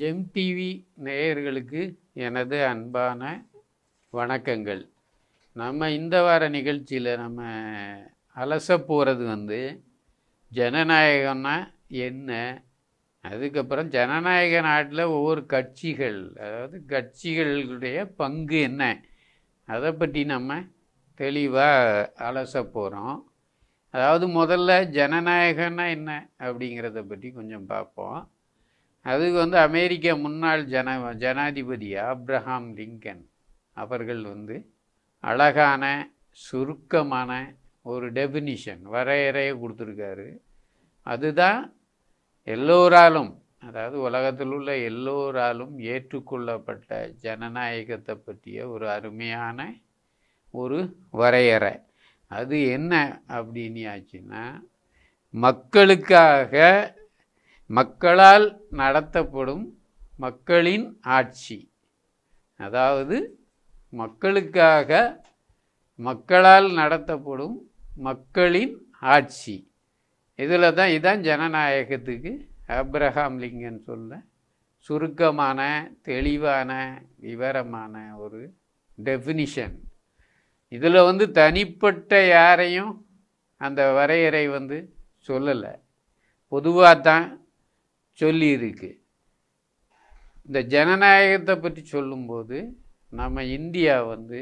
GeM TV நேயர்களுக்கு எனது அன்பான வணக்கங்கள். நம்ம இந்த வார நிகழ்ச்சியில் நம்ம அலச போகிறது ஜனநாயகம்னா என்ன, அதுக்கப்புறம் ஜனநாயக நாட்டில் ஒவ்வொரு கட்சிகள், அதாவது கட்சிகளுடைய பங்கு என்ன, அதை பற்றி நம்ம தெளிவாக அலச போகிறோம். அதாவது முதல்ல ஜனநாயகம்னா என்ன அப்படிங்கிறத பற்றி கொஞ்சம் பார்ப்போம். அதுக்கு அமெரிக்க முன்னாள் ஜனாதிபதி ஆப்ரஹாம் லிங்கன் அவர்கள் அழகான சுருக்கமான ஒரு டெஃபினிஷன், வரையறையை கொடுத்துருக்காரு. அதுதான் எல்லோராலும், அதாவது உலகத்தில் உள்ள எல்லோராலும் ஏற்றுக்கொள்ளப்பட்ட ஜனநாயகத்தை பற்றிய ஒரு அருமையான ஒரு வரையறை. அது என்ன அப்படின்னு ஆச்சுன்னா, மக்களுக்காக மக்களால் நடத்தப்படும் மக்களின் ஆட்சி. அதாவது மக்களுக்காக மக்களால் நடத்தப்படும் மக்களின் ஆட்சி. இதுதான் ஜனநாயகத்துக்கு ஆப்ரஹாம் லிங்கன் சொல்ல சுருக்கமான தெளிவான விவரமான ஒரு டெஃபினிஷன். இதில் தனிப்பட்ட யாரையும் அந்த வரையறை சொல்லலை, பொதுவாக தான் சொல்லியிருக்கு. இந்த ஜனநாயகத்தை பற்றி சொல்லும்போது நம்ம இந்தியா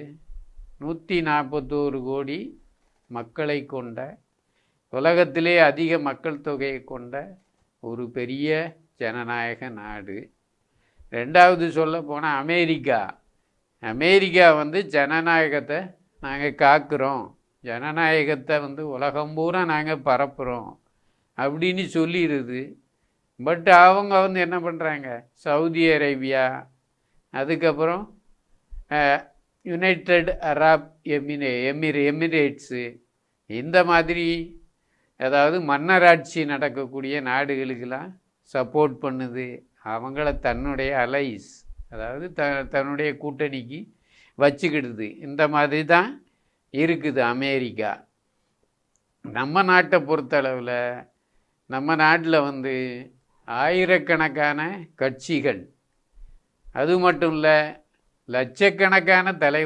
141 கோடி மக்களை கொண்ட, உலகத்திலே அதிக மக்கள் தொகையை கொண்ட ஒரு பெரிய ஜனநாயக நாடு. ரெண்டாவது சொல்ல போனால் அமெரிக்கா ஜனநாயகத்தை நாங்கள் காக்கிறோம், ஜனநாயகத்தை உலகம் பூரா நாங்கள் பரப்புகிறோம் அப்படின்னு சொல்லிடுது. பட் அவங்க என்ன பண்ணுறாங்க, சவுதி அரேபியா, அதுக்கப்புறம் யுனைடெட் அரப் எமிரேட்ஸு, இந்த மாதிரி அதாவது மன்னராட்சி நடக்கக்கூடிய நாடுகளுக்கெல்லாம் சப்போர்ட் பண்ணுது. அவங்கள தன்னுடைய அலைஸ், அதாவது தன்னுடைய கூட்டணிக்கு வச்சுக்கிடுது. இந்த மாதிரி தான் இருக்குது அமெரிக்கா. நம்ம நாட்டை பொறுத்தளவில் நம்ம நாட்டில் ஆயிரக்கணக்கான கட்சிகள், அது மட்டும் இல்லை லட்சக்கணக்கான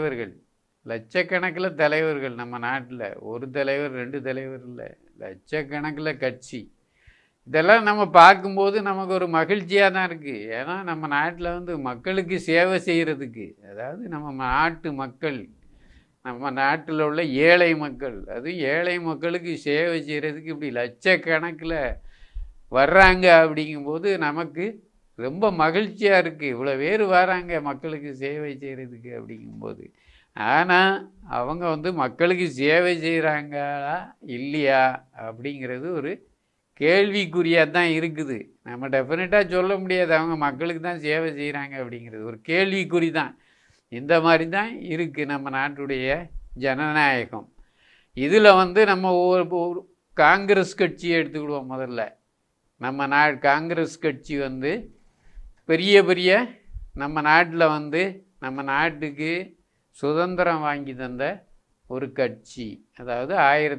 தலைவர்கள் நம்ம நாட்டில். ஒரு தலைவர் 2 தலைவர் இல்லை, லட்சக்கணக்கில் கட்சி. இதெல்லாம் நம்ம பார்க்கும்போது நமக்கு ஒரு மகிழ்ச்சியாக தான் இருக்குது. ஏன்னா நம்ம நாட்டில் மக்களுக்கு சேவை செய்கிறதுக்கு, அதாவது நம்ம நாட்டு மக்கள், நம்ம நாட்டில் உள்ள ஏழை மக்கள், அதுவும் ஏழை மக்களுக்கு சேவை செய்கிறதுக்கு இப்படி லட்சக்கணக்கில் வர்றாங்க. அப்படிங்கும்போது நமக்கு ரொம்ப மகிழ்ச்சியாக இருக்குது. இவ்வளோ பேர் வராங்க மக்களுக்கு சேவை செய்கிறதுக்கு அப்படிங்கும்போது. ஆனால் அவங்க மக்களுக்கு சேவை செய்கிறாங்களா இல்லையா அப்படிங்கிறது ஒரு கேள்விக்குறியாக தான் இருக்குது. நம்ம டெஃபினட்டாக சொல்ல முடியாது அவங்க மக்களுக்கு தான் சேவை செய்கிறாங்க அப்படிங்கிறது, ஒரு கேள்விக்குறி தான். இந்த மாதிரி தான் இருக்குது நம்ம நாட்டுடைய ஜனநாயகம். இதில் நம்ம ஒவ்வொரு காங்கிரஸ் கட்சியை எடுத்துக்கிடுவோம். முதல்ல நம்ம காங்கிரஸ் கட்சி பெரிய நம்ம நாட்டில் நம்ம நாட்டுக்கு சுதந்திரம் வாங்கி தந்த ஒரு கட்சி. அதாவது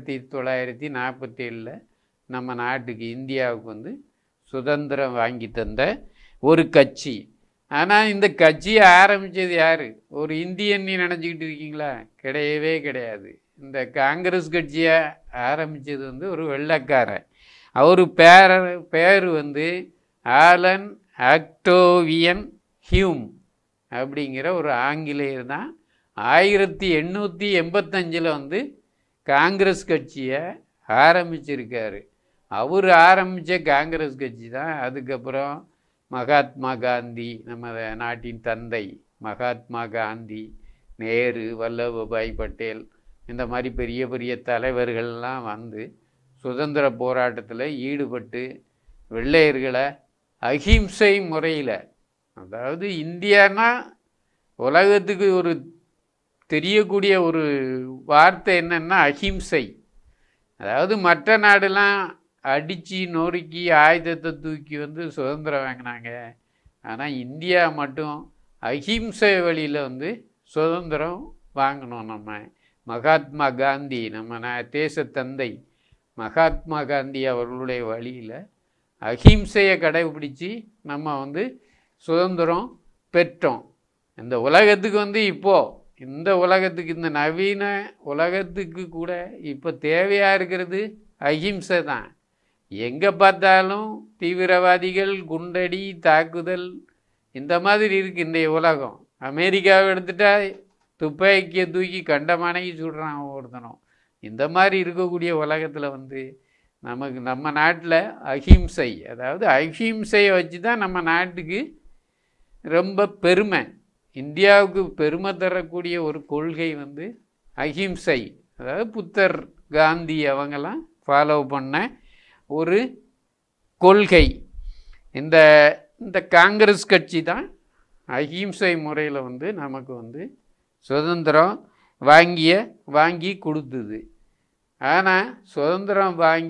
1947 நம்ம நாட்டுக்கு, இந்தியாவுக்கு சுதந்திரம் வாங்கி தந்த ஒரு கட்சி. ஆனால் இந்த கட்சியை ஆரம்பித்தது யார்? ஒரு இந்தியன் நினச்சிக்கிட்டு இருக்கீங்களா? கிடையவே கிடையாது. இந்த காங்கிரஸ் கட்சியை ஆரம்பித்தது ஒரு வெள்ளைக்காரன். அவர் பேர் ஆலன் ஆக்டோவியன் ஹியூம் அப்படிங்கிற ஒரு ஆங்கிலேயர் தான் 1885 காங்கிரஸ் கட்சியை ஆரம்பிச்சிருக்காரு. அவர் ஆரம்பித்த காங்கிரஸ் கட்சி தான் அதுக்கப்புறம் மகாத்மா காந்தி, நம்ம நாட்டின் தந்தை மகாத்மா காந்தி, நேரு, வல்லபாய் பட்டேல், இந்த மாதிரி பெரிய பெரிய தலைவர்கள்லாம் சுதந்திர போராட்டத்தில் ஈடுபட்டு வெள்ளையர்களை அஹிம்சை முறையில், அதாவது இந்தியானா உலகத்துக்கு ஒரு தெரியக்கூடிய ஒரு வார்த்தை என்னன்னா அஹிம்சை. அதாவது மற்ற நாடுலாம் அடித்து நொறுக்கி ஆயுதத்தை தூக்கி சுதந்திரம் வாங்கினாங்க. ஆனால் இந்தியா மட்டும் அஹிம்சை வழியில் சுதந்திரம் வாங்கினோம். நம்ம மகாத்மா காந்தி, நம்ம தேச தந்தை மகாத்மா காந்தி அவர்களுடைய வழியில் அஹிம்சையை கடைபிடிச்சி நம்ம சுதந்திரம் பெற்றோம். இந்த உலகத்துக்கு வந்து இப்போது இந்த உலகத்துக்கு இந்த நவீன உலகத்துக்கு கூட இப்போ தேவையாக இருக்கிறது அஹிம்சை தான். எங்கே பார்த்தாலும் தீவிரவாதிகள், குண்டடி, தாக்குதல் இந்த மாதிரி இருக்குது இன்றைய உலகம். அமெரிக்காவை எடுத்துட்டா துப்பாக்கியை தூக்கி கண்டமானைக்கு சுடுறான் ஒவ்வொருத்தனும். இந்த மாதிரி இருக்கக்கூடிய உலகத்தில் வந்து நம்ம நாட்டில் அஹிம்சை, அதாவது அஹிம்சையை வச்சு தான் நம்ம நாட்டுக்கு ரொம்ப பெருமை. இந்தியாவுக்கு பெருமை தரக்கூடிய ஒரு கொள்கை வந்து அஹிம்சை, அதாவது புத்தர், காந்தி அவங்கெல்லாம் ஃபாலோ பண்ண ஒரு கொள்கை. இந்த இந்த காங்கிரஸ் கட்சி தான் அஹிம்சை முறையில் வந்து நமக்கு வந்து சுதந்திரம் வாங்கி கொடுத்தது. ஆனால் சுதந்திரம் வாங்கி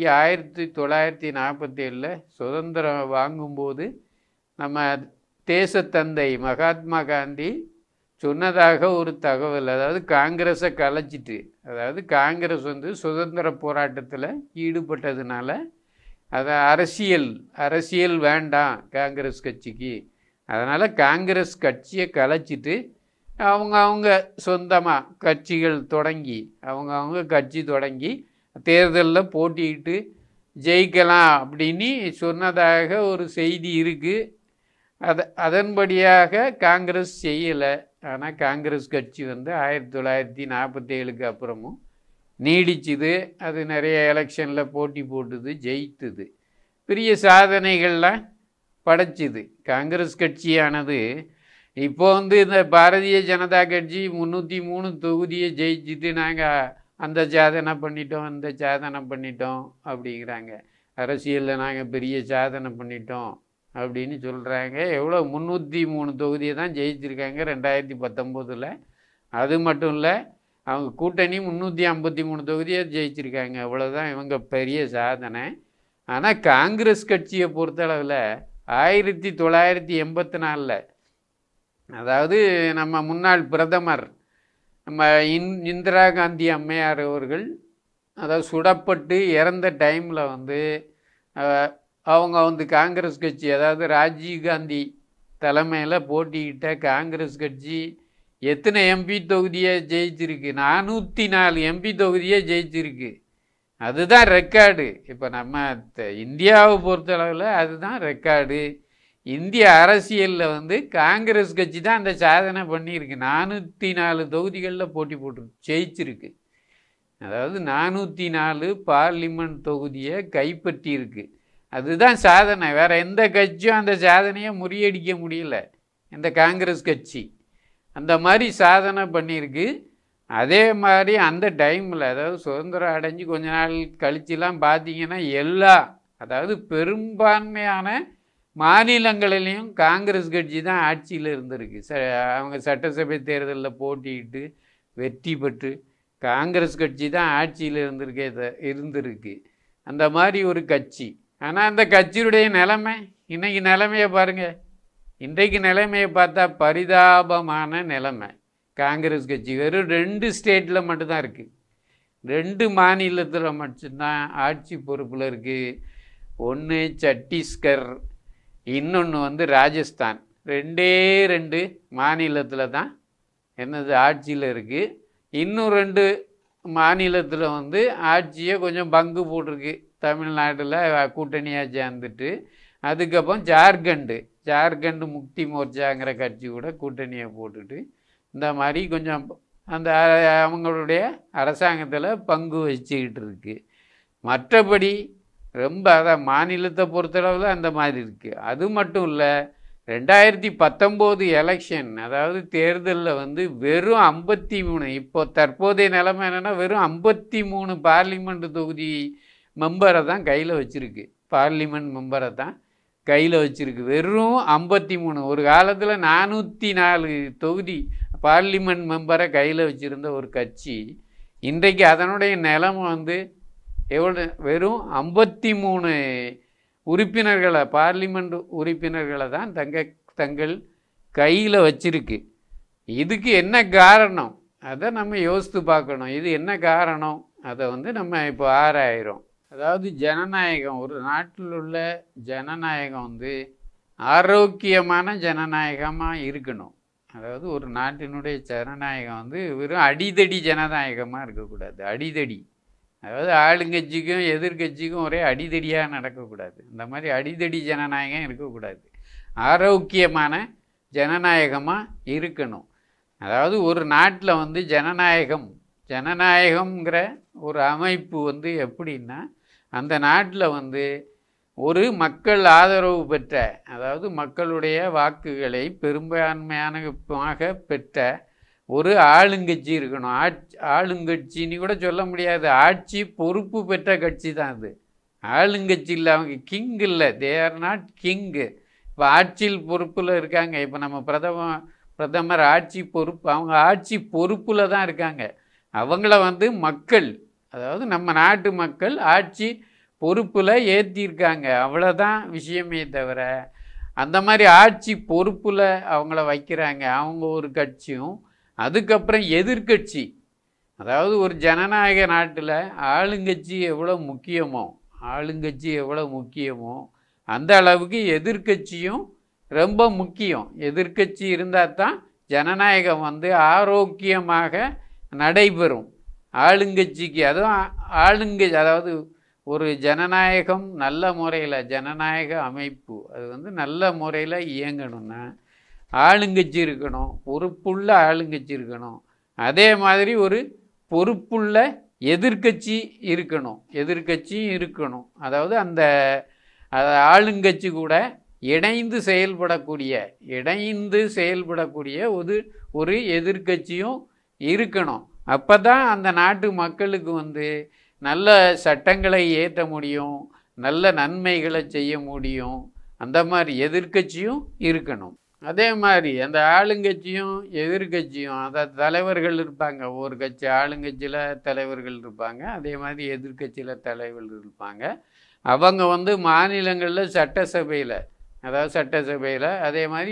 1947 சுதந்திரம் வாங்கும்போது நம்ம தேசத்தந்தை மகாத்மா காந்தி சொன்னதாக ஒரு தகவல், அதாவது காங்கிரஸை கலைச்சிட்டு, அதாவது காங்கிரஸ் வந்து சுதந்திர போராட்டத்தில் ஈடுபட்டதுனால அதை அரசியல் வேண்டாம் காங்கிரஸ் கட்சிக்கு, அதனால் காங்கிரஸ் கட்சியை கலைச்சிட்டு அவங்க சொந்தமாக கட்சிகள் தொடங்கி அவங்க கட்சி தொடங்கி தேர்தலில் போட்டியிட்டு ஜெயிக்கலாம் அப்படின்னு சொன்னதாக ஒரு செய்தி இருக்குது. அதன்படியாக காங்கிரஸ் செய்யலை. ஆனால் காங்கிரஸ் கட்சி வந்து 1947 அப்புறமும் நீடிச்சுது. அது நிறைய எலெக்ஷனில் போட்டி போட்டுது, ஜெயித்துது, பெரிய சாதனைகள்லாம் படைச்சிது. காங்கிரஸ் கட்சியானது இப்போ வந்து இந்த பாரதிய ஜனதா கட்சி 303 தொகுதியை ஜெயிச்சுட்டு நாங்கள் அந்த சாதனை பண்ணிட்டோம், இந்த சாதனை பண்ணிட்டோம் அப்படிங்கிறாங்க. அரசியலில் நாங்கள் பெரிய சாதனை பண்ணிட்டோம் அப்படின்னு சொல்கிறாங்க. எவ்வளோ 303 தொகுதியை தான் ஜெயிச்சிருக்காங்க 2019. அது மட்டும் இல்லை, அவங்க கூட்டணி 353 தொகுதியை ஜெயிச்சிருக்காங்க. அவ்வளோதான் இவங்க பெரிய சாதனை. ஆனால் காங்கிரஸ் கட்சியை பொறுத்தளவில் 1984 அதாவது நம்ம முன்னாள் பிரதமர் நம்ம இந்திரா காந்தி அம்மையார் அவர்கள் அதாவது சுடப்பட்டு இறந்த டைமில் வந்து அவங்க வந்து காங்கிரஸ் கட்சி, அதாவது ராஜீவ்காந்தி தலைமையில் போட்டிக்கிட்ட காங்கிரஸ் கட்சி எத்தனை எம்பி தொகுதியை ஜெயிச்சிருக்கு? 404 எம்பி தொகுதியை ஜெயிச்சிருக்கு. அதுதான் ரெக்கார்டு. இப்போ நம்ம இந்தியாவை பொறுத்தளவில் அதுதான் ரெக்கார்டு. இந்திய அரசியலில் வந்து காங்கிரஸ் கட்சி தான் அந்த சாதனை பண்ணியிருக்கு. 404 தொகுதிகளில் போட்டி போட்டு ஜெயிச்சிருக்கு. அதாவது 404 பார்லிமெண்ட் தொகுதியை கைப்பற்றியிருக்கு. அதுதான் சாதனை. வேறு எந்த கட்சியும் அந்த சாதனையை முறியடிக்க முடியல. இந்த காங்கிரஸ் கட்சி அந்த மாதிரி சாதனை பண்ணியிருக்கு. அதே மாதிரி அந்த டைமில், அதாவது சுதந்திரம் அடைஞ்சு கொஞ்ச நாள் கழிச்சுலாம் பார்த்தீங்கன்னா அதாவது பெரும்பான்மையான மாநிலங்களிலையும் காங்கிரஸ் கட்சி தான் ஆட்சியில் இருந்திருக்கு. அவங்க சட்டசபை தேர்தலில் போட்டியிட்டு வெற்றி பெற்று காங்கிரஸ் கட்சி தான் ஆட்சியில் இருந்திருக்கு. அந்த மாதிரி ஒரு கட்சி. ஆனால் அந்த கட்சியுடைய நிலைமை இன்றைக்கி நிலைமையை பாருங்கள். இன்றைக்கு நிலைமையை பார்த்தா பரிதாபமான நிலைமை. காங்கிரஸ் கட்சி வெறும் 2 ஸ்டேட்டில் மட்டும்தான் இருக்குது. 2 மாநிலத்தில் மட்டும்தான் ஆட்சி பொறுப்பில் இருக்குது. ஒன்று சத்தீஸ்கர், இன்னொன்று வந்து ராஜஸ்தான். 2 மாநிலத்தில் தான் என்னது ஆட்சியில் இருக்குது. இன்னும் 2 மாநிலத்தில் வந்து ஆட்சியை கொஞ்சம் பங்கு போட்டிருக்கு. தமிழ்நாட்டில் கூட்டணியாக சேர்ந்துட்டு, அதுக்கப்புறம் ஜார்க்கண்டு முக்தி மோர்ச்சாங்கிற கட்சி கூட கூட்டணியை போட்டுட்டு இந்த மாதிரி கொஞ்சம் அந்த அவங்களுடைய அரசாங்கத்தில் பங்கு வச்சுக்கிட்டு இருக்கு. மற்றபடி ரொம்ப அதான் மாநிலத்தை பொறுத்தளவில் அந்த மாதிரி இருக்குது. அது மட்டும் இல்லை, 2019 எலெக்ஷன், அதாவது தேர்தலில் வந்து வெறும் 53, இப்போ தற்போதைய நிலைமை என்னென்னா வெறும் 53 பார்லிமெண்ட் தொகுதி மெம்பரை தான் கையில் வச்சுருக்கு. பார்லிமெண்ட் மெம்பரை தான் கையில் வச்சுருக்கு. வெறும் 53. ஒரு காலத்தில் 404 தொகுதி பார்லிமெண்ட் மெம்பரை கையில் வச்சுருந்த ஒரு கட்சி இன்றைக்கு அதனுடைய நிலைமை வந்து எவ்வளோ? வெறும் 53 உறுப்பினர்களை, பார்லிமெண்ட் உறுப்பினர்களை தான் தங்கள் கையில் வச்சிருக்கு. இதுக்கு என்ன காரணம்? அதை நம்ம யோசித்து பார்க்கணும். இது என்ன காரணம்? அதை வந்து நம்ம இப்போ ஆராயிரோம். அதாவது ஜனநாயகம், ஒரு நாட்டில் உள்ள ஜனநாயகம் வந்து ஆரோக்கியமான ஜனநாயகமாக இருக்கணும். அதாவது ஒரு நாட்டினுடைய ஜனநாயகம் வந்து வெறும் அடிதடி ஜனநாயகமாக இருக்கக்கூடாது. அடிதடி, அதாவது ஆளுங்கட்சிக்கும் எதிர்கட்சிக்கும் ஒரே அடிதடியாக நடக்கக்கூடாது. இந்த மாதிரி அடிதடி ஜனநாயகம் இருக்கக்கூடாது. ஆரோக்கியமான ஜனநாயகமாக இருக்கணும். அதாவது ஒரு நாட்டில் வந்து ஜனநாயகம்ங்கிற ஒரு அமைப்பு வந்து எப்படின்னா, அந்த நாட்டில் வந்து ஒரு மக்கள் ஆதரவு பெற்ற, அதாவது மக்களுடைய வாக்குகளை பெரும்பான்மையாக பெற்ற ஒரு ஆளுங்கட்சி இருக்கணும். ஆளுங்கட்சின்னு கூட சொல்ல முடியாது, ஆட்சி பொறுப்பு பெற்ற கட்சி தான் அது. ஆளுங்கட்சி இல்லை, அவங்க கிங் இல்லை, தே ஆர் நாட் கிங்கு. இப்போ ஆட்சியில் பொறுப்பில் இருக்காங்க. இப்போ நம்ம பிரதமர் ஆட்சி பொறுப்பு, அவங்க ஆட்சி பொறுப்பில் தான் இருக்காங்க. அவங்கள வந்து மக்கள், அதாவது நம்ம நாட்டு மக்கள் ஆட்சி பொறுப்பில் ஏற்றிருக்காங்க. அவ்வளோதான் விஷயமே தவிர, அந்த மாதிரி ஆட்சி பொறுப்பில் அவங்கள வைக்கிறாங்க. அவங்க ஒரு கட்சியும், அதுக்கப்புறம் எதிர்கட்சி, அதாவது ஒரு ஜனநாயக நாட்டில் ஆளுங்கட்சி எவ்வளோ முக்கியமோ அந்த அளவுக்கு எதிர்கட்சியும் ரொம்ப முக்கியம். எதிர்கட்சி இருந்தால் தான் ஜனநாயகம் வந்து ஆரோக்கியமாக நடைபெறும். ஆளுங்கட்சிக்கு அதுவும் அதாவது ஒரு ஜனநாயகம் நல்ல முறையில், ஜனநாயக அமைப்பு அது வந்து நல்ல முறையில் இயங்கணும்னா ஆளுங்கட்சி இருக்கணும், பொறுப்புள்ள ஆளுங்கட்சி இருக்கணும். அதே மாதிரி ஒரு பொறுப்புள்ள எதிர்கட்சியும் இருக்கணும். அதாவது அந்த ஆளுங்கட்சி கூட இணைந்து செயல்படக்கூடிய ஒரு எதிர்கட்சியும் இருக்கணும். அப்போ தான் அந்த நாட்டு மக்களுக்கு வந்து நல்ல சட்டங்களை இயற்ற முடியும், நல்ல நன்மைகளை செய்ய முடியும். அந்த மாதிரி எதிர்கட்சியும் இருக்கணும். அதே மாதிரி அந்த ஆளுங்கட்சியும் எதிர்கட்சியும், அதாவது தலைவர்கள் இருப்பாங்க. ஒரு கட்சி ஆளுங்கட்சியில் தலைவர்கள் இருப்பாங்க, அதே மாதிரி எதிர்கட்சியில் தலைவர்கள் இருப்பாங்க. அவங்க வந்து மாநிலங்களில் சட்டசபையில், அதே மாதிரி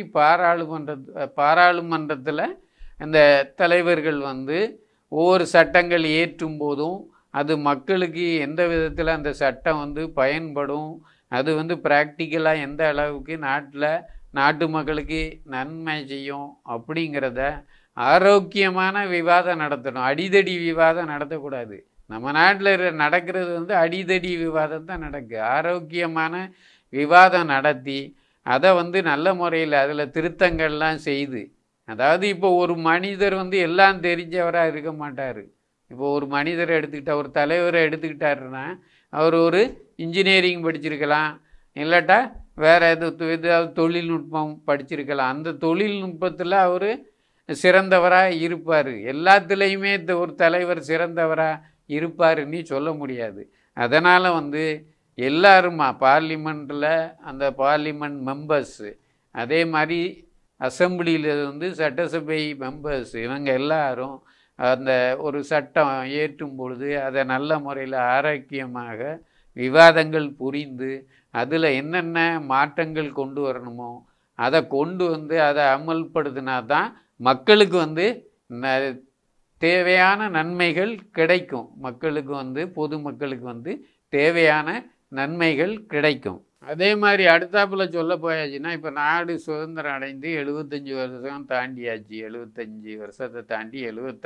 பாராளுமன்றத்தில் அந்த தலைவர்கள் வந்து ஒவ்வொரு சட்டங்கள் ஏற்றும் போதும் அது மக்களுக்கு எந்த விதத்தில் அந்த சட்டம் வந்து பயன்படும், அது வந்து ப்ராக்டிக்கலாக எந்த அளவுக்கு நாட்டு மக்களுக்கு நன்மை செய்யும் அப்படிங்கிறத ஆரோக்கியமான விவாதம் நடத்தணும். அடிதடி விவாதம் நடத்தக்கூடாது. நம்ம நாட்டில் நடக்கிறது வந்து அடிதடி விவாதம் தான் நடக்குது. ஆரோக்கியமான விவாதம் நடத்தி அதை வந்து நல்ல முறையில் அதில் திருத்தங்கள்லாம் செய்து, அதாவது இப்போ ஒரு மனிதர் வந்து எல்லாம் தெரிஞ்சவராக இருக்க மாட்டார். இப்போ ஒரு மனிதரை ஒரு தலைவரை எடுத்துக்கிட்டாருன்னா அவர் ஒரு இன்ஜினியரிங் படிச்சிருக்கலாம், இல்லாட்டா வேறு ஏதாவது தொழில்நுட்பம் படிச்சிருக்கலாம். அந்த தொழில்நுட்பத்தில் அவர் சிறந்தவராக இருப்பார். எல்லாத்துலேயுமே ஒரு தலைவர் சிறந்தவராக இருப்பாருன்னு சொல்ல முடியாது. அதனால் வந்து எல்லாருமா பார்லிமெண்ட்டில் அந்த பார்லிமெண்ட் மெம்பர்ஸு, அதே மாதிரி அசம்பிளியில் வந்து சட்டசபை மெம்பர்ஸ், இவங்க எல்லாரும் அந்த ஒரு சட்டம் ஏற்றும் பொழுது அதை நல்ல முறையில் ஆரோக்கியமாக விவாதங்கள் புரிந்து அதில் என்னென்ன மாற்றங்கள் கொண்டு வரணுமோ அதை கொண்டு வந்து அதை அமல்படுத்தினா தான் மக்களுக்கு வந்து தேவையான நன்மைகள் கிடைக்கும். மக்களுக்கு வந்து பொதுமக்களுக்கு வந்து தேவையான நன்மைகள் கிடைக்கும். அதே மாதிரி அடுத்தாப்பில் சொல்ல போயாச்சுன்னா, இப்போ நாடு சுதந்திரம் அடைந்து 75 வருஷம் தாண்டியாச்சு. 75 வருஷத்தை தாண்டி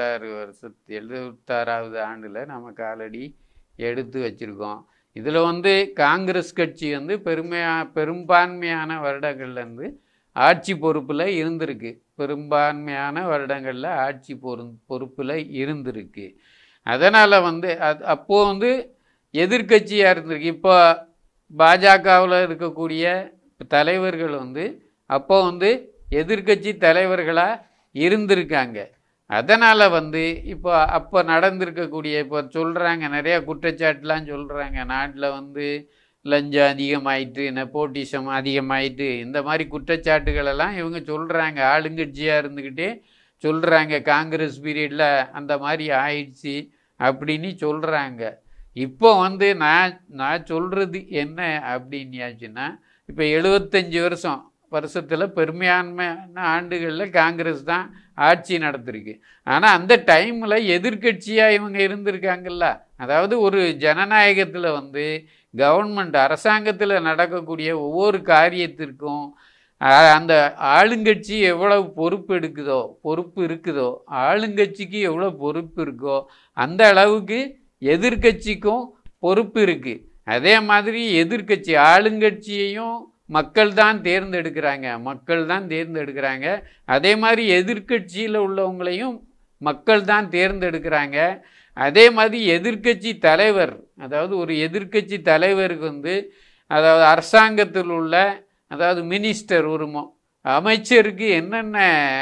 76வது ஆண்டில் நம்ம காலடி எடுத்து வச்சுருக்கோம். இதில் வந்து காங்கிரஸ் கட்சி வந்து பெரும்பான்மையான வருடங்கள்லேருந்து ஆட்சி பொறுப்பில் இருந்திருக்கு. பெரும்பான்மையான வருடங்களில் ஆட்சி பொறுப்பில் இருந்திருக்கு. அதனால் வந்து அப்போது வந்து எதிர்கட்சியாக இருந்திருக்கு. இப்போ பாஜகவில் இருக்கக்கூடிய தலைவர்கள் வந்து அப்போ வந்து எதிர்கட்சி தலைவர்களாக இருந்திருக்காங்க. அதனால் வந்து அப்போ நடந்திருக்கக்கூடிய, இப்போ சொல்கிறாங்க நிறையா குற்றச்சாட்டுலாம் சொல்கிறாங்க, நாட்டில் வந்து லஞ்சம் அதிகமாயிட்டு, நெப்போட்டிசம் அதிகமாயிட்டு, இந்த மாதிரி குற்றச்சாட்டுகளெல்லாம் இவங்க சொல்கிறாங்க. ஆளுங்கட்சியாக இருந்துக்கிட்டே சொல்கிறாங்க, காங்கிரஸ் பீரியடில் அந்த மாதிரி ஆயிடுச்சு அப்படின்னு சொல்கிறாங்க. இப்போ வந்து நான் சொல்கிறது என்ன அப்படின்னாச்சுன்னா, இப்போ 75 வருஷத்தில் பெரும்பான்மையான ஆண்டுகளில் காங்கிரஸ் தான் ஆட்சி நடத்திருக்கு. ஆனால் அந்த டைமில் எதிர்கட்சியாக இவங்க இருந்திருக்காங்கல்ல. அதாவது ஒரு ஜனநாயகத்தில் வந்து கவர்மெண்ட் அரசாங்கத்தில் நடக்கக்கூடிய ஒவ்வொரு காரியத்திற்கும் அந்த ஆளுங்கட்சி எவ்வளவு பொறுப்பு இருக்குதோ ஆளுங்கட்சிக்கு எவ்வளோ பொறுப்பு இருக்கோ அந்த அளவுக்கு எதிர்கட்சிக்கும் பொறுப்பு இருக்குது. அதே மாதிரி எதிர்கட்சி ஆளுங்கட்சியையும் மக்கள் தான் தேர்ந்தெடுக்கிறாங்க. அதே மாதிரி எதிர்கட்சியில் உள்ளவங்களையும் மக்கள் தான் தேர்ந்தெடுக்கிறாங்க. அதே மாதிரி எதிர்கட்சி தலைவர், அதாவது ஒரு எதிர்கட்சி தலைவருக்கு அதாவது அரசாங்கத்தில் உள்ள அதாவது மினிஸ்டர் ஒரு அமைச்சருக்கு என்னென்ன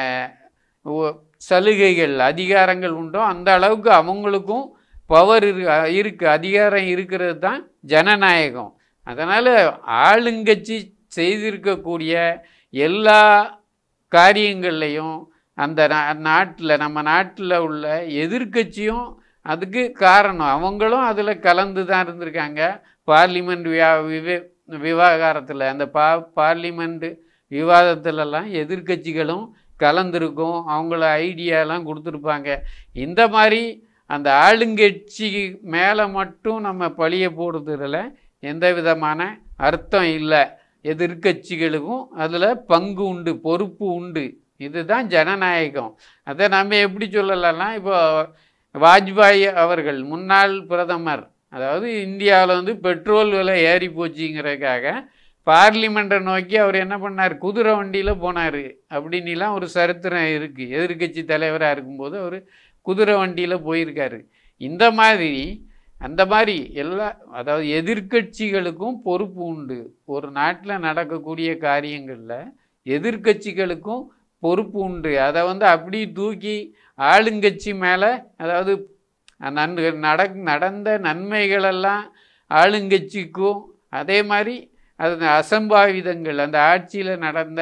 சலுகைகள் அதிகாரங்கள் உண்டோ அந்த அளவுக்கு அவங்களுக்கும் பவர் இருக்குது, அதிகாரம் இருக்கிறது தான் ஜனநாயகம். அதனால் ஆளுங்கட்சி செய்திருக்கக்கூடிய எல்லா காரியங்கள்லையும் அந்த நம்ம நாட்டில் உள்ள எதிர்கட்சியும் அதுக்கு காரணம். அவங்களும் அதில் கலந்து தான் இருந்திருக்காங்க. பார்லிமெண்ட் விவகாரத்தில் அந்த பார்லிமெண்ட் விவாதத்திலலாம் எதிர்கட்சிகளும் கலந்துருக்கும், அவங்கள ஐடியாலாம் கொடுத்துருப்பாங்க. இந்த மாதிரி அந்த ஆளுங்கட்சி மேலே மட்டும் நம்ம பழிய போடுறதுல எந்த விதமான அர்த்தம் இல்லை. எதிர்கட்சிகளுக்கும் அதில் பங்கு உண்டு, பொறுப்பு உண்டு. இதுதான் ஜனநாயகம். அதை நம்ம எப்படி சொல்லலாம்னா, இப்போ வாஜ்பாய் அவர்கள் முன்னாள் பிரதமர், அதாவது இந்தியாவில் பெட்ரோல் விலை ஏறி போச்சுங்கிறதுக்காக பார்லிமெண்ட்டை நோக்கி அவர் என்ன பண்ணார், குதிரை வண்டியில் போனார் அப்படின்லாம் ஒரு சரித்திரம் இருக்குது. எதிர்கட்சி தலைவராக இருக்கும்போது அவர் குதிரை வண்டியில் போயிருக்காரு. அந்த மாதிரி அதாவது எதிர்கட்சிகளுக்கும் பொறுப்பு உண்டு. ஒரு நாட்டில் நடக்கக்கூடிய காரியங்களில் எதிர்கட்சிகளுக்கும் பொறுப்பு உண்டு. அதை அப்படி தூக்கி ஆளுங்கட்சி மேலே, அதாவது நடந்த நன்மைகளெல்லாம் ஆளுங்கட்சிக்கும், அதே மாதிரி அது அசம்பாவிதங்கள், அந்த ஆட்சியில் நடந்த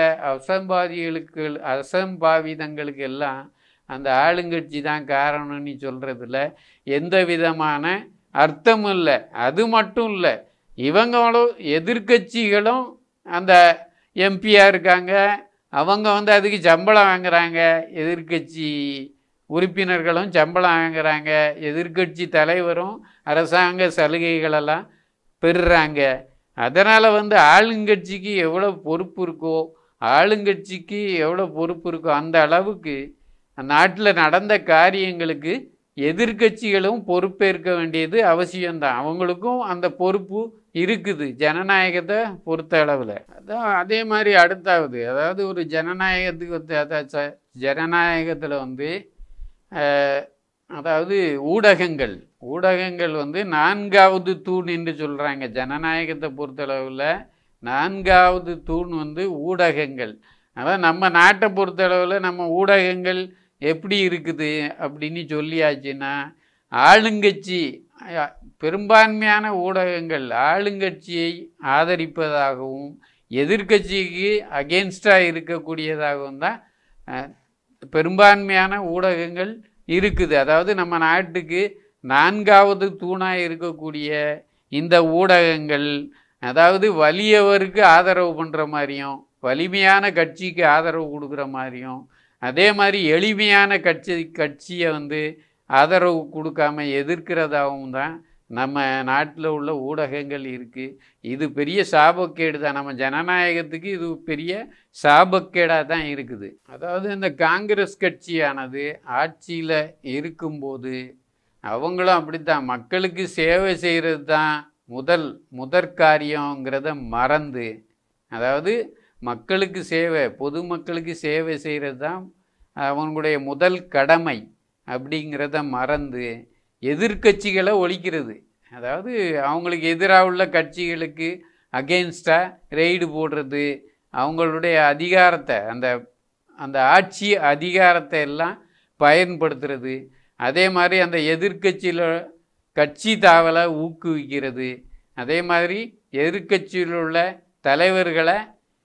அசம்பாவிதங்களுக்கு எல்லாம் அந்த ஆளுங்கட்சி தான் காரணம்னு சொல்கிறதுல எந்த விதமான அர்த்தமும் இல்லை. அது மட்டும் இல்லை, இவங்களும் எதிர்கட்சிகளும் அந்த எம்பியாக இருக்காங்க, அவங்க அதுக்கு சம்பளம் வாங்குகிறாங்க, எதிர்கட்சி உறுப்பினர்களும் சம்பளம் வாங்குகிறாங்க, எதிர்கட்சி தலைவரும் அரசாங்க சலுகைகளெல்லாம் பெறுறாங்க. அதனால் ஆளுங்கட்சிக்கு எவ்வளோ பொறுப்பு இருக்கோ அந்த அளவுக்கு நாட்டில் நடந்த காரியங்களுக்கு எதிர்கட்சிகளும் பொறுப்பேற்க வேண்டியது அவசியம்தான். அவங்களுக்கும் அந்த பொறுப்பு இருக்குது ஜனநாயகத்தை பொறுத்த அளவில். அதான் அதே மாதிரி அடுத்தாவது, அதாவது ஒரு ஜனநாயகத்தில் அதாவது ஊடகங்கள் 4வது தூண் என்று சொல்கிறாங்க. ஜனநாயகத்தை பொறுத்தளவில் 4வது தூண் ஊடகங்கள். அதான் நம்ம நாட்டை பொறுத்தளவில் நம்ம ஊடகங்கள் எப்படி இருக்குது அப்படின்னு சொல்லியாச்சுன்னா, ஆளுங்கட்சி பெரும்பான்மையான ஊடகங்கள் ஆளுங்கட்சியை ஆதரிப்பதாகவும் எதிர்கட்சிக்கு அகெயின்ஸ்டாக இருக்கக்கூடியதாகவும் தான் பெரும்பான்மையான ஊடகங்கள் இருக்குது. அதாவது நம்ம நாட்டுக்கு 4வது தூணாக இருக்கக்கூடிய இந்த ஊடகங்கள், அதாவது வலியவருக்கு ஆதரவு பண்ணுற மாதிரியும் வலிமையான கட்சிக்கு ஆதரவு கொடுக்குற மாதிரியும், அதே மாதிரி எளிமையான கட்சியை ஆதரவு கொடுக்காம எதிர்க்கிறதாகவும் தான் நம்ம நாட்டில் உள்ள ஊடகங்கள் இருக்குது. இது பெரிய சாபக்கேடு தான். நம்ம ஜனநாயகத்துக்கு இது பெரிய சாபக்கேடாக தான் இருக்குது. அதாவது இந்த காங்கிரஸ் கட்சியானது ஆட்சியில் இருக்கும்போது அவங்களும் அப்படித்தான், மக்களுக்கு சேவை செய்கிறது தான் முதற்காரியங்கிறத மறந்து, அதாவது மக்களுக்கு சேவை, பொதுமக்களுக்கு சேவை செய்கிறது தான் அவங்களுடைய முதல் கடமை அப்படிங்கிறத மறந்து எதிர்கட்சிகளை ஒழிக்கிறது. அதாவது அவங்களுக்கு எதிராக உள்ள கட்சிகளுக்கு அகெயின்ஸ்டாக ரெய்டு போடுறது, அவங்களுடைய அதிகாரத்தை அந்த ஆட்சி அதிகாரத்தை எல்லாம் பயன்படுத்துறது, அதே மாதிரி அந்த எதிர்கட்சியில் கட்சி தாவலை ஊக்குவிக்கிறது, அதே மாதிரி எதிர்கட்சியில் உள்ள தலைவர்களை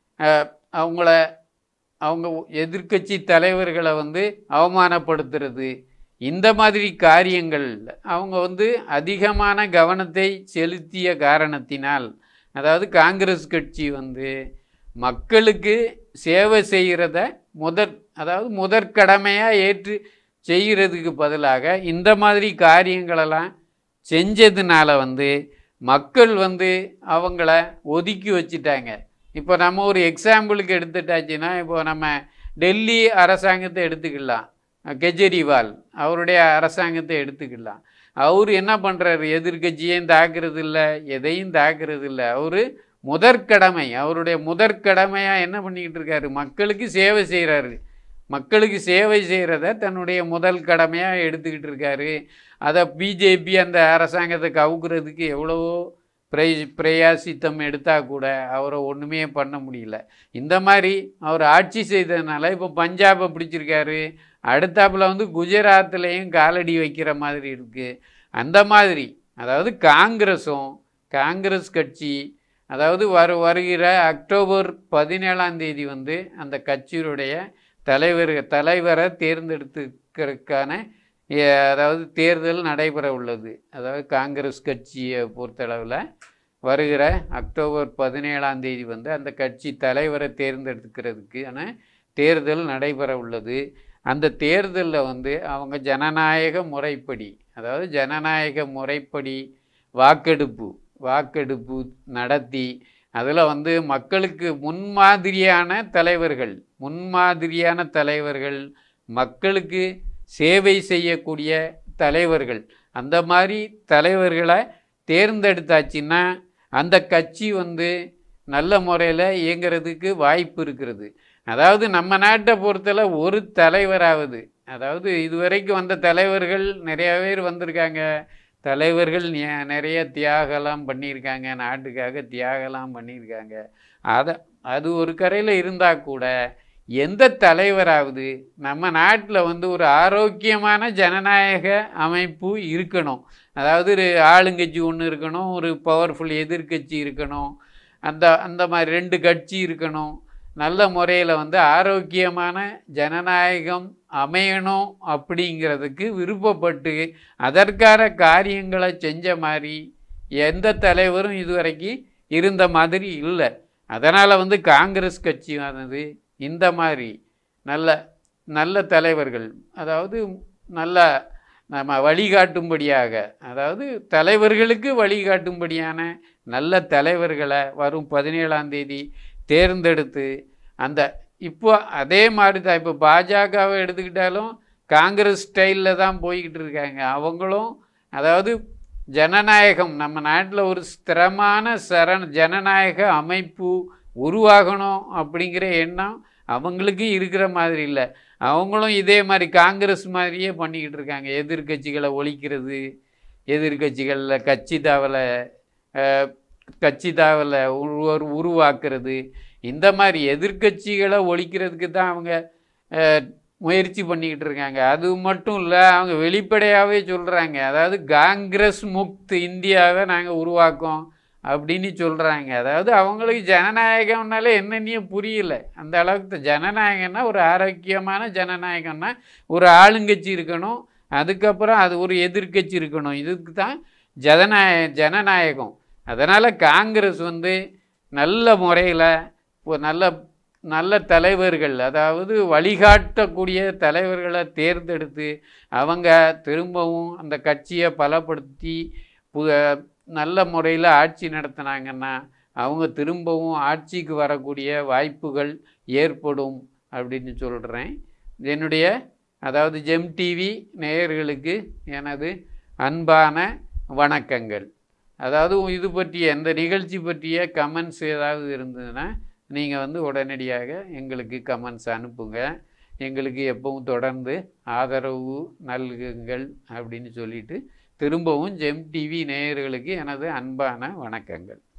அவங்க எதிர்கட்சி தலைவர்களை அவமானப்படுத்துறது, இந்த மாதிரி காரியங்கள் அவங்க அதிகமான கவனத்தை செலுத்திய காரணத்தினால், அதாவது காங்கிரஸ் கட்சி மக்களுக்கு சேவை செய்கிறத முதற்கடமையாக ஏற்று செய்கிறதுக்கு பதிலாக இந்த மாதிரி காரியங்களெல்லாம் செஞ்சதுனால மக்கள் அவங்கள ஒதுக்கி வச்சிட்டாங்க. இப்போ நம்ம ஒரு எக்ஸாம்பிளுக்கு எடுத்துட்டாச்சுன்னா, இப்போ நம்ம டெல்லி அரசாங்கத்தை எடுத்துக்கலாம். கெஜ்ரிவால் அவருடைய அரசாங்கத்தை எடுத்துக்கலாம். அவர் என்ன பண்ணுறாரு? எதிர்கட்சியையும் தாக்குறது இல்லை, எதையும் தாக்குறது இல்லை. அவர் முதற்கடமை, அவருடைய முதற்கடமையாக என்ன பண்ணிக்கிட்டு இருக்காரு? மக்களுக்கு சேவை செய்கிறாரு. மக்களுக்கு சேவை செய்கிறத தன்னுடைய முதல் கடமையாக எடுத்துக்கிட்டு இருக்காரு. அதை பிஜேபி அந்த அரசாங்கத்தை கவுக்கிறதுக்கு எவ்வளவோ பிரயாசித்தம் எடுத்தால் கூட அவரை ஒன்றுமே பண்ண முடியல. இந்த மாதிரி அவர் ஆட்சி செய்ததுனால இப்போ பஞ்சாபை பிடிச்சிருக்காரு. அடுத்தாப்புல வந்து குஜராத்லேயும் காலடி வைக்கிற மாதிரி இருக்குது. அந்த மாதிரி அதாவது காங்கிரஸ் கட்சி அதாவது வருகிற அக்டோபர் 17 வந்து அந்த கட்சியுடைய தலைவரை தேர்ந்தெடுத்துக்கிறதுக்கான அதாவது தேர்தல் நடைபெற உள்ளது. அதாவது காங்கிரஸ் கட்சியை பொறுத்தளவில் வருகிற அக்டோபர் 17 வந்து அந்த கட்சி தலைவரை தேர்ந்தெடுக்கிறதுக்கான தேர்தல் நடைபெற உள்ளது. அந்த தேர்தலில் வந்து அவங்க ஜனநாயக முறைப்படி, அதாவது ஜனநாயக முறைப்படி வாக்கெடுப்பு நடத்தி அதில் வந்து மக்களுக்கு முன்மாதிரியான தலைவர்கள், மக்களுக்கு சேவை செய்யக்கூடிய தலைவர்கள், அந்த மாதிரி தலைவர்களை தேர்ந்தெடுத்தாச்சுன்னா அந்த கட்சி வந்து நல்ல முறையில் இயங்கிறதுக்கு வாய்ப்பு இருக்கிறது. அதாவது நம்ம நாட்டை பொறுத்தல ஒரு தலைவராவது, அதாவது இதுவரைக்கும் வந்த தலைவர்கள் நிறைய பேர் வந்திருக்காங்க. தலைவர்கள் நிறைய தியாகலாம் பண்ணியிருக்காங்க, நாட்டுக்காக தியாகலாம் பண்ணியிருக்காங்க. அது ஒரு கரையில் இருந்தால் கூட எந்த தலைவராவது நம்ம நாட்டில் வந்து ஒரு ஆரோக்கியமான ஜனநாயக அமைப்பு இருக்கணும். அதாவது ஒரு ஆளுங்கட்சி ஒன்று இருக்கணும், ஒரு பவர்ஃபுல் எதிர்கட்சி இருக்கணும், அந்த மாதிரி 2 கட்சி இருக்கணும். நல்ல முறையில் வந்து ஆரோக்கியமான ஜனநாயகம் அமையணும் அப்படிங்கிறதுக்கு விருப்பப்பட்டு அதற்கான காரியங்களை செஞ்ச மாதிரி எந்த தலைவரும் இதுவரைக்கும் இருந்த மாதிரி இல்லை. அதனால் வந்து காங்கிரஸ் கட்சியானது இந்த மாதிரி நல்ல தலைவர்கள், அதாவது நல்ல நம்ம வழிகாட்டும்படியாக, அதாவது தலைவர்களுக்கு வழிகாட்டும்படியான நல்ல தலைவர்களை வரும் 17 தேர்ந்தெடுத்து இப்போ அதே மாதிரி தான். இப்போ பாஜகவை எடுத்துக்கிட்டாலும் காங்கிரஸ் ஸ்டைலில் தான் போய்கிட்டு இருக்காங்க. அவங்களும் அதாவது ஜனநாயகம், நம்ம நாட்டில் ஒரு ஸ்திரமான ஜனநாயக அமைப்பு உருவாகணும் அப்படிங்கிற எண்ணம் அவங்களுக்கு இருக்கிற மாதிரி இல்லை. அவங்களும் இதே மாதிரி காங்கிரஸ் மாதிரியே பண்ணிக்கிட்டு இருக்காங்க. எதிர்கட்சிகளை ஒழிக்கிறது, எதிர்கட்சிகளில் கட்சி தாவலை உருவாக்குறது, இந்த மாதிரி எதிர்கட்சிகளை ஒழிக்கிறதுக்கு தான் அவங்க முயற்சி பண்ணிக்கிட்டு இருக்காங்க. அது மட்டும் இல்லை, அவங்க வெளிப்படையாகவே சொல்கிறாங்க. அதாவது காங்கிரஸ் முக்த் இந்தியாவை நாங்கள் உருவாக்கோம் அப்படின்னு சொல்கிறாங்க. அதாவது அவங்களுக்கு ஜனநாயகம்னாலே என்னன்னே புரியல. அந்த அளவுக்கு ஜனநாயகம்னா ஒரு ஆரோக்கியமான ஜனநாயகம்னா ஒரு ஆளுங்கட்சி இருக்கணும், அதுக்கப்புறம் அது ஒரு எதிர்கட்சி இருக்கணும். இதுக்கு தான் ஜனநாயகம். அதனால் காங்கிரஸ் வந்து நல்ல முறையில் நல்ல தலைவர்கள், அதாவது வழிகாட்டக்கூடிய தலைவர்களை தேர்ந்தெடுத்து அவங்க திரும்பவும் அந்த கட்சியை பலப்படுத்தி நல்ல முறையில் ஆட்சி நடத்தினாங்கன்னா அவங்க திரும்பவும் ஆட்சிக்கு வரக்கூடிய வாய்ப்புகள் ஏற்படும் அப்படின்னு சொல்கிறேன். என்னுடைய அதாவது ஜெம் டிவி நேயர்களுக்கு எனது அன்பான வணக்கங்கள். அதாவது இது பற்றிய இந்த நிகழ்ச்சி பற்றிய கமெண்ட்ஸ் ஏதாவது இருந்ததுன்னா நீங்கள் வந்து உடனடியாக எங்களுக்கு கமெண்ட்ஸ் அனுப்புங்க. எங்களுக்கு எப்பவும் தொடர்ந்து ஆதரவு நல்குங்கள் அப்படின்னு சொல்லிட்டு திரும்பவும் ஜெம் டிவி நேயர்களுக்கு எனது அன்பான வணக்கங்கள்.